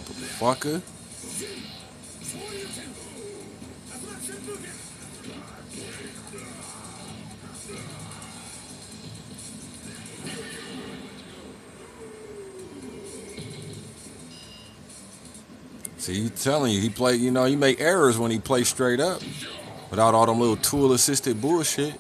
motherfucker. See, he telling you, he play, you know, he make errors when he plays straight up. Without all them little tool-assisted bullshit.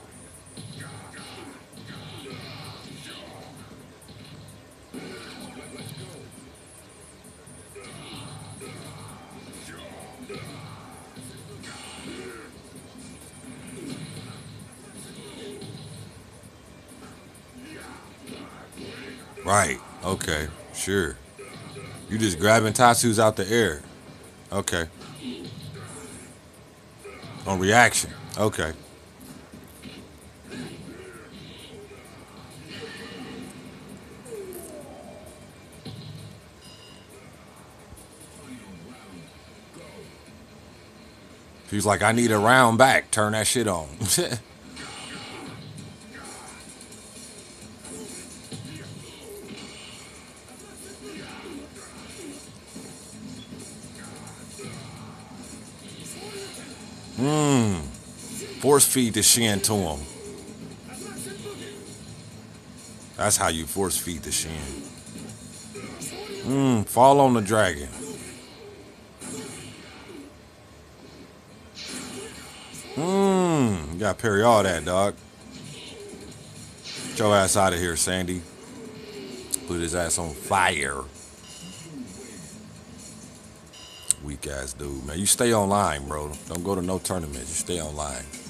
Right. Okay. Sure. You just grabbing Tatsus out the air. Okay. On reaction. Okay. He's like, I need a round back. Turn that shit on. Force feed the Shin to him. That's how you force feed the Shin. Fall on the dragon. You gotta parry all that, dog. Get your ass out of here, Sandy. Put his ass on fire. Weak ass dude, man. You stay online, bro. Don't go to no tournaments. You stay online.